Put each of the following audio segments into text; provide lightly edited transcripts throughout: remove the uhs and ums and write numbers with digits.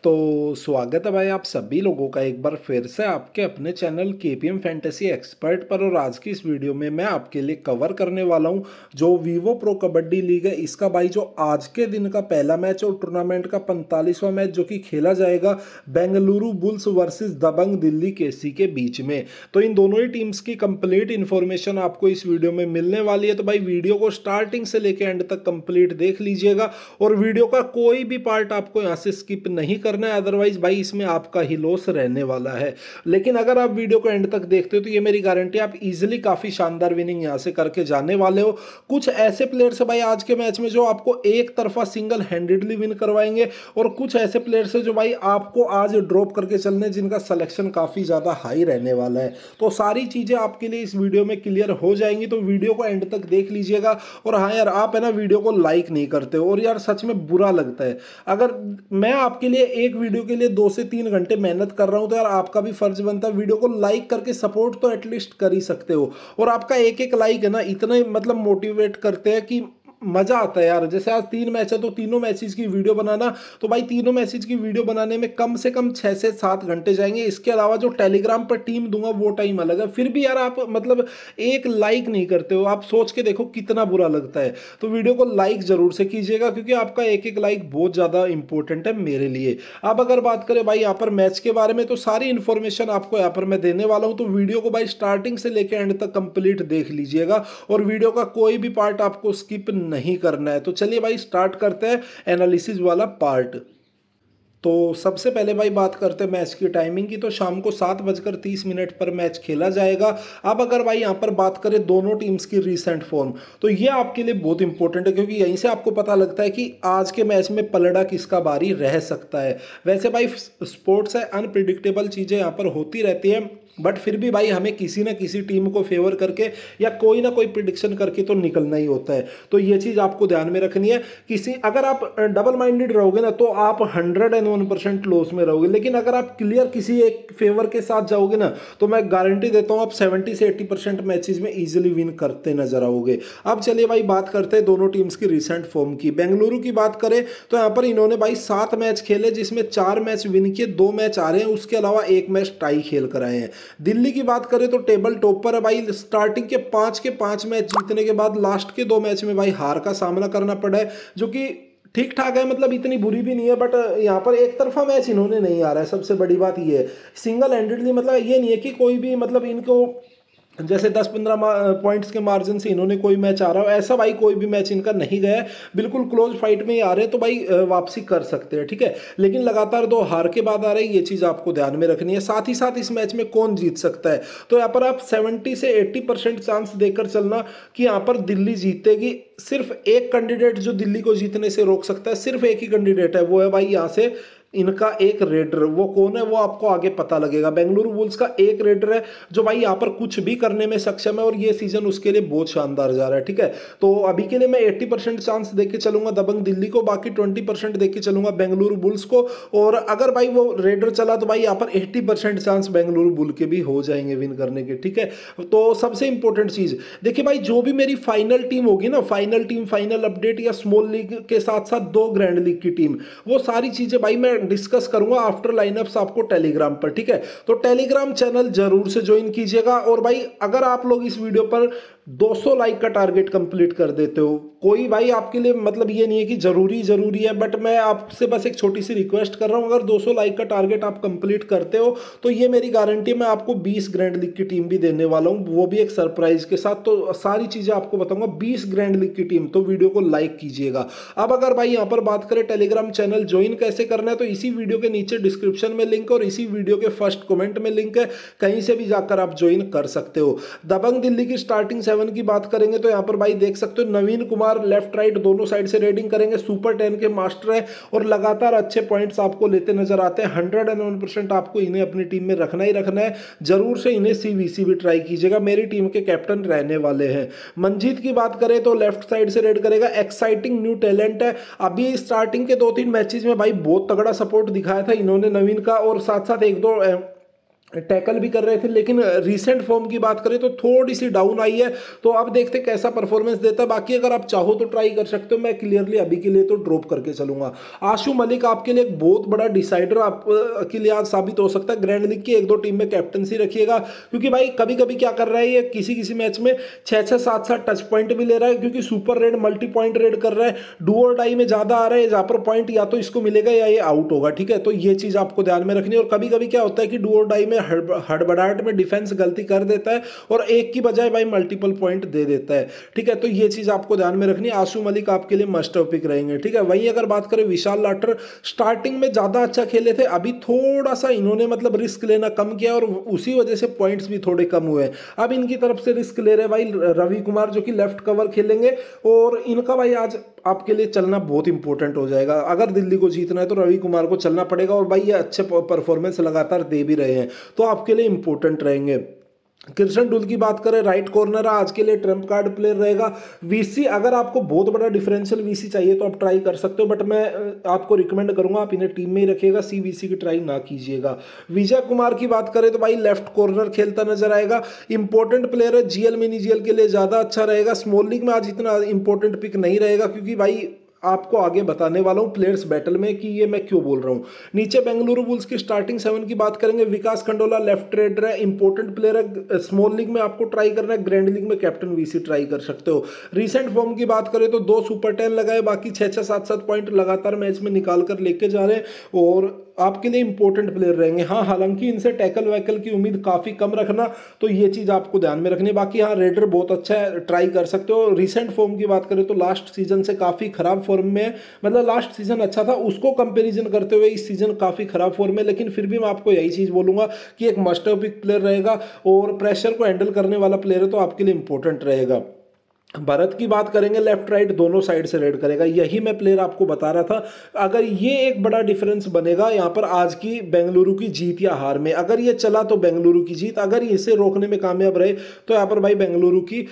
तो स्वागत है भाई आप सभी लोगों का एक बार फिर से आपके अपने चैनल केपीएम फैंटेसी एक्सपर्ट पर। और आज की इस वीडियो में मैं आपके लिए कवर करने वाला हूं जो वीवो प्रो कबड्डी लीग है इसका भाई जो आज के दिन का पहला मैच और टूर्नामेंट का 45वां मैच जो कि खेला जाएगा Bengaluru Bulls versus Dabang Delhi KC के बीच में। तो इन दोनों ही टीम्स की कंप्लीट इन्फॉर्मेशन आपको इस वीडियो में मिलने वाली है। तो भाई वीडियो को स्टार्टिंग से लेकर एंड तक कंप्लीट देख लीजिएगा और वीडियो का कोई भी पार्ट आपको यहाँ से स्किप नहीं करना है, अदरवाइज भाई इसमें आपका ही लॉस रहने वाला है। लेकिन अगर आप वीडियो को एंड तक देखते हो तो ये मेरी गारंटी, आप इजीली काफी शानदार विनिंग यहां से करके जाने वाले हो। कुछ ऐसे प्लेयर्स है भाई आज के मैच में जो आपको एक तरफा सिंगल हैंडेडली विन करवाएंगे और कुछ ऐसे प्लेयर्स है जो भाई आपको आज ड्रॉप करके चलने जिनका सिलेक्शन काफी ज्यादा हाई रहने वाला है। तो सारी चीजें आपके लिए इस वीडियो में क्लियर हो जाएंगी, तो वीडियो को एंड तक देख लीजिएगा। और हाँ यार, आप है ना वीडियो को लाइक नहीं करते हो और यार सच में बुरा लगता है। अगर मैं आपके लिए एक वीडियो के लिए 2 से 3 घंटे मेहनत कर रहा हूं तो यार आपका भी फर्ज बनता है वीडियो को लाइक करके सपोर्ट तो एटलीस्ट कर ही सकते हो। और आपका एक एक लाइक है ना इतना मतलब मोटिवेट करते हैं कि मजा आता है यार। जैसे आज 3 मैच है तो तीनों मैचेस की वीडियो बनाना, तो भाई तीनों मैचेस की वीडियो बनाने में कम से कम 6 से 7 घंटे जाएंगे। इसके अलावा जो टेलीग्राम पर टीम दूंगा वो टाइम अलग है। फिर भी यार आप मतलब एक लाइक नहीं करते हो, आप सोच के देखो कितना बुरा लगता है। तो वीडियो को लाइक जरूर से कीजिएगा क्योंकि आपका एक एक लाइक बहुत ज्यादा इंपॉर्टेंट है मेरे लिए। अब अगर बात करें भाई यहाँ पर मैच के बारे में तो सारी इंफॉर्मेशन आपको यहाँ पर मैं देने वाला हूं। तो वीडियो को भाई स्टार्टिंग से लेकर एंड तक कंप्लीट देख लीजिएगा और वीडियो का कोई भी पार्ट आपको स्किप नहीं करना है। तो चलिए भाई स्टार्ट करते हैं एनालिसिस वाला पार्ट। तो सबसे पहले भाई बात करते हैं मैच की टाइमिंग की। तो शाम को 7:30 पर मैच खेला जाएगा। अब अगर भाई यहाँ पर बात करें दोनों टीम्स की रीसेंट फॉर्म, तो ये आपके लिए बहुत इंपॉर्टेंट है क्योंकि यहीं से आपको पता लगता है कि आज के मैच में पलड़ा किसका बारी रह सकता है। वैसे भाई स्पोर्ट्स है, अनप्रिडिक्टेबल चीजें यहाँ पर होती रहती है, बट फिर भी भाई हमें किसी ना किसी टीम को फेवर करके या कोई ना कोई प्रिडिक्शन करके तो निकलना ही होता है। तो ये चीज आपको ध्यान में रखनी है। अगर आप डबल माइंडेड रहोगे ना तो आप 101% लॉस में रहोगे, लेकिन अगर आप क्लियर किसी एक फेवर के साथ जाओगे ना तो मैं गारंटी देता हूं आप 70 से 80% मैचेस में इजीली विन करते नजर आओगे। अब चलिए भाई बात करते हैं दोनों टीम्स की रिसेंट फॉर्म की। बेंगलुरु की बात करें तो यहां पर इन्होंने भाई 7 मैच खेले जिसमें 4 मैच विन किए, 2 मैच आ रहे हैं, उसके अलावा 1 मैच टाई खेल कर आए हैं। दिल्ली की बात करें तो टेबल टॉप पर है भाई। स्टार्टिंग के 5 मैच जीतने के बाद लास्ट के 2 मैच में भाई हार का सामना करना पड़ा है, जो कि ठीक ठाक है, मतलब इतनी बुरी भी नहीं है। बट यहाँ पर एक तरफा मैच इन्होंने नहीं आ रहा है, सबसे बड़ी बात ये है। सिंगल हैंडेडली मतलब ये नहीं है कि कोई भी मतलब इनको जैसे 10-15 पॉइंट्स के मार्जिन से इन्होंने कोई मैच आ रहा हो, ऐसा भाई कोई भी मैच इनका नहीं गया है। बिल्कुल क्लोज फाइट में ही आ रहे हैं तो भाई वापसी कर सकते हैं, ठीक है। लेकिन लगातार 2 हार के बाद आ रहे हैं, ये चीज आपको ध्यान में रखनी है। साथ ही साथ इस मैच में कौन जीत सकता है, तो यहाँ पर आप 70 से 80% चांस देकर चलना कि यहाँ पर दिल्ली जीतेगी। सिर्फ एक कैंडिडेट जो दिल्ली को जीतने से रोक सकता है, सिर्फ एक ही कैंडिडेट है, वो है भाई यहाँ से इनका एक रेडर। वो कौन है वो आपको आगे पता लगेगा। बेंगलुरु बुल्स का एक रेडर है जो भाई यहाँ पर कुछ भी करने में सक्षम है और ये सीजन उसके लिए बहुत शानदार जा रहा है, ठीक है। तो अभी के लिए मैं 80% चांस देके चलूंगा दबंग दिल्ली को, बाकी 20% देके चलूंगा बेंगलुरु बुल्स को। और अगर भाई वो रेडर चला तो भाई यहाँ पर 80% चांस बेंगलुरु बुल के भी हो जाएंगे विन करने के, ठीक है। तो सबसे इंपॉर्टेंट चीज देखिए भाई, जो भी मेरी फाइनल टीम होगी ना, फाइनल टीम, फाइनल अपडेट या स्मॉल लीग के साथ साथ 2 ग्रैंड लीग की टीम, वो सारी चीजें भाई मैं डिस्कस करूंगा आफ्टर लाइनअप्स आपको टेलीग्राम पर, ठीक है। तो टेलीग्राम चैनल जरूर से ज्वाइन कीजिएगा। और भाई अगर आप लोग इस वीडियो पर 200 लाइक का टारगेट कंप्लीट कर देते हो, कोई भाई आपके लिए मतलब ये नहीं है कि जरूरी है, बट मैं आपसे बस एक छोटी सी रिक्वेस्ट कर रहा हूं, अगर 200 लाइक का टारगेट आप कंप्लीट करते हो तो ये मेरी गारंटी है, मैं आपको 20 ग्रैंड लीग की टीम भी देने वाला हूं, वो भी एक सरप्राइज के साथ। तो सारी चीजें आपको बताऊंगा, 20 ग्रैंड लीग की टीम, तो वीडियो को लाइक कीजिएगा। अब अगर भाई यहां पर बात करें टेलीग्राम चैनल ज्वाइन कैसे करना है, तो इसी वीडियो के नीचे डिस्क्रिप्शन में लिंक और इसी वीडियो के फर्स्ट कमेंट में लिंक है, कहीं से भी जाकर आप ज्वाइन कर सकते हो। दबंग दिल्ली की स्टार्टिंग 7 की बात करेंगे तो यहां पर भाई देख सकते हो नवीन कुमार लेफ्ट राइट दोनों साइड से रेडिंग करेंगे, सुपर 10 के मास्टर है और लगातार अच्छे पॉइंट्स आपको लेते नजर आते हैं। 101% आपको इन्हें अपनी टीम में रखना ही रखना है। जरूर से इन्हें सीवीसी भी ट्राई कीजिएगा, मेरी टीम के कैप्टन रहने वाले हैं। मंजीत की बात करें तो लेफ्ट साइड से रेड करेगा, एक्साइटिंग न्यू टैलेंट है। अभी स्टार्टिंग के 2-3 मैचेस में भाई बहुत तगड़ा सपोर्ट दिखाया था इन्होंने नवीन का, और साथ साथ 1-2 टैकल भी कर रहे थे, लेकिन रीसेंट फॉर्म की बात करें तो थोड़ी सी डाउन आई है। तो अब देखते कैसा परफॉर्मेंस देता है। बाकी अगर आप चाहो तो ट्राई कर सकते हो, मैं क्लियरली अभी के लिए तो ड्रॉप करके चलूंगा। आशु मलिक आपके लिए एक बहुत बड़ा डिसाइडर आप के लिए आज साबित हो सकता है। ग्रैंड लीग की 1-2 टीम में कैप्टनसी रखिएगा, क्योंकि भाई कभी कभी क्या कर रहा है ये, किसी किसी मैच में 6-6 7-7 टच पॉइंट भी ले रहा है, क्योंकि super raid multi point raid कर रहा है, डू और डाई में ज्यादा आ रहा है, जहां पर पॉइंट या तो इसको मिलेगा या ये आउट होगा। ठीक है, तो ये चीज आपको ध्यान में रखनी है। और कभी कभी क्या होता है कि डू और डाई में हड़बड़ाहट में डिफेंस गलती कर देता है और एक की बजाय भाई मल्टीपल पॉइंट दे देता है। ठीक है, तो ये चीज आपको ध्यान में रखनी है। आशु मलिक आपके लिए मस्ट पिक रहेंगे। ठीक है, वहीं अगर बात करें विशाल लाटर, स्टार्टिंग में ज्यादा अच्छा खेले थे, अभी थोड़ा सा इन्होंने मतलब रिस्क लेना कम किया और उसी वजह से पॉइंट्स भी थोड़े कम हुए। अब इनकी तरफ से रिस्क ले रहे भाई रवि कुमार, जो कि लेफ्ट कवर खेलेंगे, और इनका भाई आज आपके लिए चलना बहुत इंपॉर्टेंट हो जाएगा। अगर दिल्ली को जीतना है तो रवि कुमार को चलना पड़ेगा, और भाई ये अच्छे परफॉर्मेंस लगातार दे भी रहे हैं, तो आपके लिए इंपॉर्टेंट रहेंगे। कृष्ण डुल की बात करें, राइट कॉर्नर आज के लिए ट्रम्प कार्ड प्लेयर रहेगा। वीसी, अगर आपको बहुत बड़ा डिफरेंशियल वीसी चाहिए तो आप ट्राई कर सकते हो, बट मैं आपको रिकमेंड करूंगा आप इन्हें टीम में ही रखिएगा, सी वीसी की ट्राई ना कीजिएगा। विजय कुमार की बात करें तो भाई लेफ्ट कॉर्नर खेलता नजर आएगा, इंपॉर्टेंट प्लेयर है, जीएल मिनी जीएल के लिए ज्यादा अच्छा रहेगा। स्मॉल लीग में आज इतना इंपॉर्टेंट पिक नहीं रहेगा, क्योंकि भाई आपको आगे बताने वाला हूं प्लेयर्स बैटल में कि ये मैं क्यों बोल रहा हूं। नीचे बेंगलुरु बुल्स की स्टार्टिंग 7 की बात करेंगे। विकास खंडोला लेफ्ट रेडर है, इंपॉर्टेंट प्लेयर है, स्मॉल लीग में आपको ट्राई करना है, ग्रैंड लीग में कैप्टन वीसी ट्राई कर सकते हो। रीसेंट फॉर्म की बात करें तो 2 सुपर 10 लगाए, बाकी 6-6 7-7 पॉइंट लगातार मैच में निकाल कर लेके जा रहे हैं और आपके लिए इंपॉर्टेंट प्लेयर रहेंगे। हाँ, हालांकि इनसे टैकल वैकल की उम्मीद काफी कम रखना, तो ये चीज आपको ध्यान में रखनी है। बाकी हाँ, रेडर बहुत अच्छा है, ट्राई कर सकते हो। रिसेंट फॉर्म की बात करें तो लास्ट सीजन से काफी खराब फॉर्म में है, मतलब लास्ट सीजन अच्छा था, उसको कंपैरिजन करते हुए इस सीजन काफी खराब फॉर्म में, लेकिन फिर भी मैं आपको यही चीज बोलूंगा कि एक मस्ट पिक प्लेयर रहेगा और प्रेशर को हैंडल करने वाला प्लेयर है, तो आपके लिए इंपॉर्टेंट रहेगा। भारत की बात करेंगे, लेफ्ट राइट दोनों साइड से रेड करेगा, यही मैं प्लेयर आपको बता रहा था। अगर ये एक बड़ा डिफरेंस बनेगा यहाँ पर आज की बेंगलुरु की जीत या हार में, अगर ये चला तो बेंगलुरु की जीत, अगर इसे रोकने में कामयाब रहे तो यहाँ पर भाई बेंगलुरु की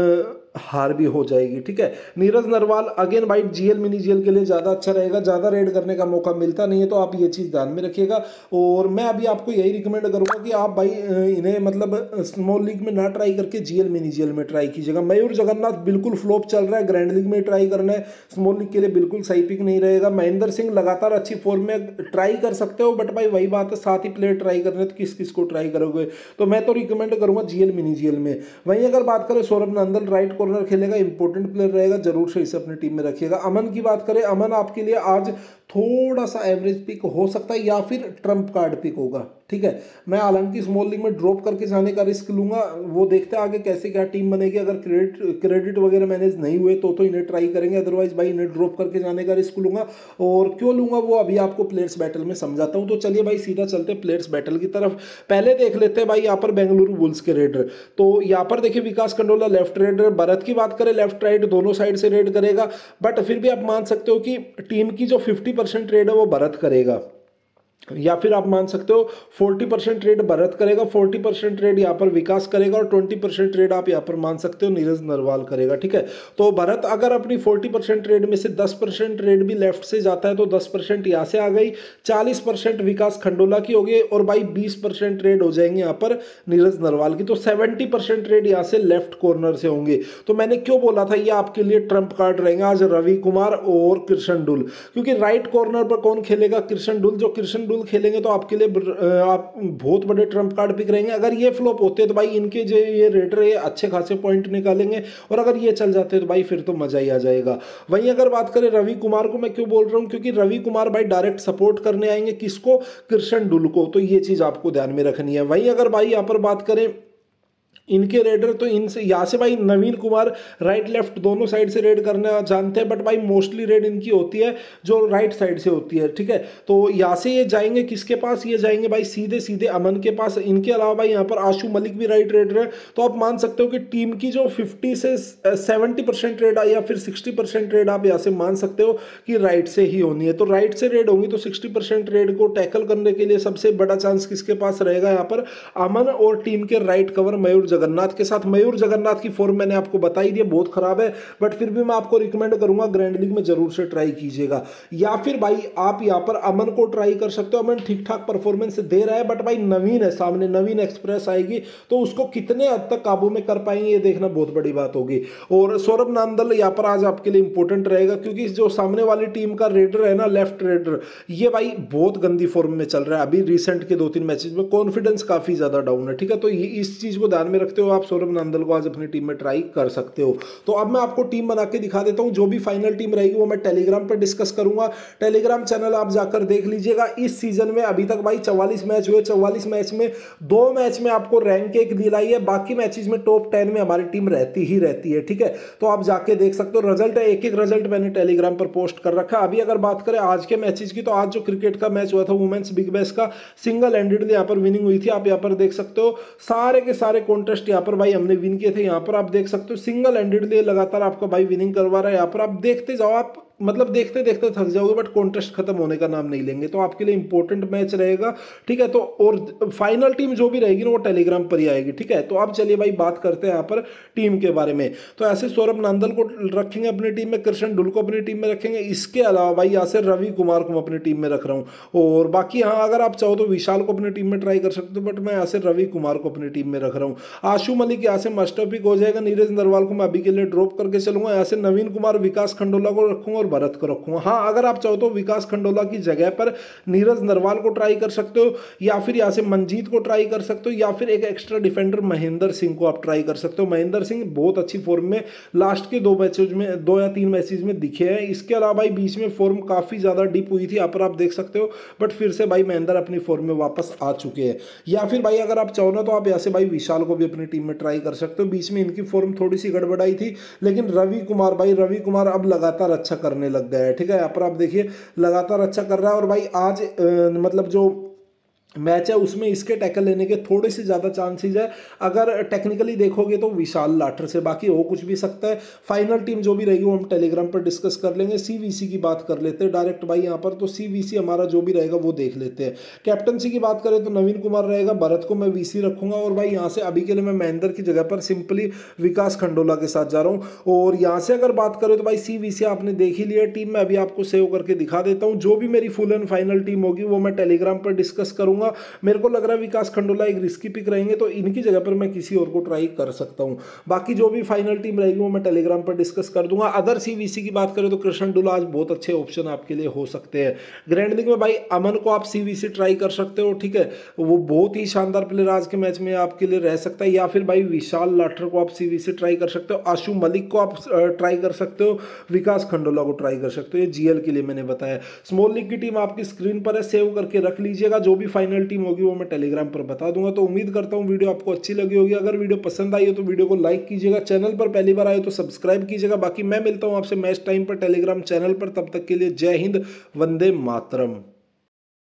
हार भी हो जाएगी। ठीक है, नीरज नरवाल अगेन भाई जीएल मिनी जीएल के लिए ज्यादा अच्छा रहेगा, ज्यादा रेड करने का मौका मिलता नहीं है, तो आप ये चीज ध्यान में रखिएगा। और मैं अभी आपको यही रिकमेंड करूंगा कि आप भाई इन्हें मतलब स्मॉल लीग में ना ट्राई करके जीएल मिनी जीएल में ट्राई कीजिएगा। मयूर जगन्नाथ बिल्कुल फ्लॉप चल रहा है, ग्रैंड लीग में ट्राई करना है, स्मॉल लीग के लिए बिल्कुल सही पिक नहीं रहेगा। महेंद्र सिंह लगातार अच्छी फॉर्म में, ट्राई कर सकते हो, बट भाई वही बात है, 7 ही प्लेयर ट्राई करने तो किस किस को ट्राई करोगे, तो मैं तो रिकमेंड करूंगा जीएल मिनी जीएल में। वहीं अगर बात करें सौरभ नंदन राइट कॉर्नर खेलेगा, इंपॉर्टेंट प्लेयर रहेगा, जरूर से इसे अपनी टीम में रखिएगा। अमन की बात करें, अमन आपके लिए आज थोड़ा सा एवरेज पिक हो सकता है या फिर ट्रम्प कार्ड पिक होगा। ठीक है, मैं हालांकि स्मॉल लीग में ड्रॉप करके जाने का रिस्क लूंगा, वो देखते हैं आगे कैसे क्या टीम बनेगी। अगर क्रेडिट वगैरह मैनेज नहीं हुए तो इन्हें ट्राई करेंगे, अदरवाइज भाई इन्हें ड्रॉप करके जाने का रिस्क लूंगा। और क्यों लूंगा वो अभी आपको प्लेयर्स बैटल में समझाता हूं। तो चलिए भाई सीधा चलते हैं प्लेयर्स बैटल की तरफ। पहले देख लेते हैं भाई यहाँ पर बेंगलुरु बुल्स के रेडर। तो यहाँ पर देखिए विकास खंडोला लेफ्ट रेडर, भारत की बात करें लेफ्ट राइट दोनों साइड से रेड करेगा, बट फिर भी आप मान सकते हो कि टीम की जो 50% रेड है वो भारत करेगा, या फिर आप मान सकते हो 40% ट्रेड भारत करेगा, 40% ट्रेड यहाँ पर विकास करेगा और 20% ट्रेड आप यहाँ पर मान सकते हो नीरज नरवाल करेगा। ठीक है, तो भारत अगर अपनी 40% ट्रेड में से 10% ट्रेड भी लेफ्ट से जाता है तो 10% यहाँ से आ गई, 40% विकास खंडोला की हो गई और भाई 20% ट्रेड हो जाएंगे यहाँ पर नीरज नरवाल की, तो 70% ट्रेड यहाँ से लेफ्ट कॉर्नर से होंगे। तो मैंने क्यों बोला था ये आपके लिए ट्रम्प कार्ड रहेगा आज रवि कुमार और कृष्ण डुल, क्योंकि राइट कॉर्नर पर कौन खेलेगा, कृष्ण डुल। जो कृष्ण खेलेंगे तो आपके लिए आप बहुत बड़े ट्रम्प कार्ड पिक रहेंगे। अगर ये फ्लॉप होते हैं तो भाई इनके जो ये रेडर है अच्छे खासे पॉइंट निकालेंगे, और अगर ये चल जाते हैं तो भाई फिर तो मजा ही आ जाएगा। वहीं अगर बात करें रवि कुमार को, मैं क्यों बोल रहा हूं, क्योंकि रवि कुमार भाई डायरेक्ट सपोर्ट करने आएंगे किसको, कृष्ण डुल को, तो ये चीज आपको ध्यान में रखनी है। वहीं अगर भाई यहां पर बात करें इनके रेडर, तो इनसे यहाँ से भाई नवीन कुमार राइट लेफ्ट दोनों साइड से रेड करना जानते हैं, बट भाई मोस्टली रेड इनकी होती है जो राइट साइड से होती है। ठीक है, तो यहाँ से ये जाएंगे किसके पास, ये जाएंगे भाई सीधे सीधे अमन के पास। इनके अलावा भाई यहाँ पर आशु मलिक भी राइट रेडर है, तो आप मान सकते हो कि टीम की जो 50 से 70% रेड या फिर 60% रेड आप यहाँ से मान सकते हो कि राइट से ही होनी है। तो राइट से रेड होंगी तो 60% रेड को टैकल करने के लिए सबसे बड़ा चांस किसके पास रहेगा, यहाँ पर अमन और टीम के राइट कवर मयूर जगन्नाथ के साथ। मयूर जगन्नाथ की फॉर्म मैंने आपको बताई दी, बहुत खराब है, बट फिर भी मैं आपको रिकमेंड करूंगा ग्रैंड लीग में जरूर से ट्राई कीजिएगा। या फिर भाई आप यहां पर अमन को ट्राई कर सकते हो। अमन ठीक ठाक परफॉर्मेंस दे रहा है, बट भाई नवीन है सामने, नवीन एक्सप्रेस आएगी तो उसको कितने हद तक काबू में कर पाएंगे ये देखना बहुत बड़ी बात होगी। और सौरभ नांदल यहां पर आज आपके लिए इंपॉर्टेंट रहेगा, क्योंकि जो सामने वाली टीम का रेडर है ना, लेफ्ट रेडर, ये भाई बहुत गंदी फॉर्म में चल रहा है अभी रिसेंट के 2-3 मैचेस में, कॉन्फिडेंस काफी ज्यादा डाउन है, ठीक है। तो ये इस चीज को ध्यान में रखते हो आप सौरभ नांदल को आज अपनी टीम में ट्राई कर सकते हो। तो अब मैं आपको टीम बना के दिखा देता हूं, जो भी फाइनल टीम रहेगी वो मैं टेलीग्राम पर डिस्कस करूंगा। टेलीग्राम चैनल आप जाकर देख लीजिएगा। इस सीजन में अभी तक भाई 44 मैच हुए, 44 मैच में 2 मैच में आपको रैंक 1 दिलाई है, बाकी मैचेस में टॉप 10 में हमारी टीम रहती ही रहती है, ठीक है। तो आप जाके देख सकते हो, रिजल्ट है, एक एक रिजल्ट मैंने टेलीग्राम पर पोस्ट कर रखा है। अभी अगर बात करें आज के मैचेस की, तो आज जो क्रिकेट का मैच हुआ था वुमेन्स बिग बैश का, सिंगल हैंडेडली यहाँ पर विनिंग हुई थी, आप यहाँ पर देख सकते हो। सारे के सारे कॉन्टेस्ट यहाँ पर भाई हमने विन किए थे, यहाँ पर आप देख सकते हो सिंगल हैंडेडली लगातार आपका भाई विनिंग करवा रहा है। यहाँ पर आप देखते जाओ, आप मतलब देखते देखते थक जाओगे, बट कॉन्टेस्ट खत्म होने का नाम नहीं लेंगे। तो आपके लिए इंपॉर्टेंट मैच रहेगा, ठीक है। तो और फाइनल टीम जो भी रहेगी ना वो टेलीग्राम पर ही आएगी, ठीक है। तो अब चलिए भाई बात करते हैं यहाँ पर टीम के बारे में। तो ऐसे सौरभ नांदल को रखेंगे अपनी टीम में, कृष्ण डुल को अपनी टीम में रखेंगे। इसके अलावा भाई यहाँ से रवि कुमार को अपनी टीम में रख रहा हूँ। और बाकी हाँ अगर आप चाहो तो विशाल को अपनी टीम में ट्राई कर सकते हो, बट मैं यहाँ से रवि कुमार को अपनी टीम में रख रहा हूँ। आशु मलिक यहाँ से मस्ट पिक हो जाएगा। नीरज नरवाल को मैं अभी के लिए ड्रॉप करके चलूंगा। यहाँ से नवीन कुमार, विकास खंडोला को रखूंगा और भरत को रखूंगा। हाँ अगर आप चाहो तो विकास खंडोला की जगह पर नीरज नरवाल को ट्राई कर सकते हो, या फिर यहाँ से मंजीत को ट्राई कर सकते हो, या फिर एक एक्स्ट्रा डिफेंडर महेंद्र सिंह को आप ट्राई कर सकते हो। महेंद्र सिंह बहुत अच्छी फॉर्म में लास्ट के 2 मैचेज में, 2 या 3 मैचेज में दिखे हैं। इसके अलावा भाई बीच में फॉर्म काफी ज्यादा डिप हुई थी, यहाँ पर आप देख सकते हो, बट फिर से भाई महेंद्र अपनी फॉर्म में वापस आ चुके हैं। या फिर भाई अगर आप चाहो ना तो आप यहाँ से भाई विशाल को भी अपनी टीम में ट्राई कर सकते हो। बीच में इनकी फॉर्म थोड़ी सी गड़बड़ाई थी, लेकिन रवि कुमार, भाई रवि कुमार अब लगातार अच्छा करने लग गया है, ठीक है। यहाँ पर आप देखिए लगातार अच्छा कर रहा है। और भाई आज मतलब जो मैच है उसमें इसके टैकल लेने के थोड़े से ज़्यादा चांसेस है। अगर टेक्निकली देखोगे तो विशाल लाठर से, बाकी हो कुछ भी सकता है। फाइनल टीम जो भी रहेगी वो हम टेलीग्राम पर डिस्कस कर लेंगे। सीवीसी की बात कर लेते हैं डायरेक्ट भाई यहाँ पर, तो सीवीसी हमारा जो भी रहेगा वो देख लेते हैं। कैप्टनसी की बात करें तो नवीन कुमार रहेगा, भरत को मैं वीसी रखूंगा। और भाई यहाँ से अभी के लिए मैं महेंद्र की जगह पर सिंपली विकास खंडोला के साथ जा रहा हूँ। और यहाँ से अगर बात करें तो भाई सीवीसी आपने देख ही लिया टीम, मैं अभी आपको सेव करके दिखा देता हूँ। जो भी मेरी फुल एंड फाइनल टीम होगी वो मैं टेलीग्राम पर डिस्कस करूंगा। मेरे को लग रहा है विकास खंडोला एक रिस्की पिक रहेंगे, तो इनकी जगह पर मैं किसी और को ट्राई कर सकता हूं। बाकी जो भी फाइनल टीम रहेगी वो मैं टेलीग्राम पर डिस्कस कर दूंगा। अदर सीवीसी की बात करें तो कृष्ण डुल आज बहुत अच्छे ऑप्शन आपके लिए हो सकते हैं। ग्रैंड लीग में भाई अमन को आप सीवीसी ट्राई कर सकते हो, ठीक है, वो बहुत ही शानदार प्लेयर आज के मैच में आपके लिए रह सकता है। या फिर भाई विशाल लाठर को आप सीवीसी ट्राई कर सकते हो, आशु मलिक को आप ट्राई कर सकते हो, विकास खंडोला को ट्राई कर सकते हो। ये जीएल के लिए मैंने बताया। स्मॉल लीग की टीम आपकी स्क्रीन पर है, सेव करके रख लीजिएगा। जो भी फाइनल टीम होगी वो मैं टेलीग्राम पर बता दूंगा। तो उम्मीद करता हूं वीडियो आपको अच्छी लगी होगी। अगर वीडियो पसंद आई हो तो वीडियो को लाइक कीजिएगा, चैनल पर पहली बार आए हो तो सब्सक्राइब कीजिएगा। बाकी मैं मिलता हूं आपसे मैच टाइम पर टेलीग्राम चैनल पर, तब तक के लिए जय हिंद, वंदे मातरम।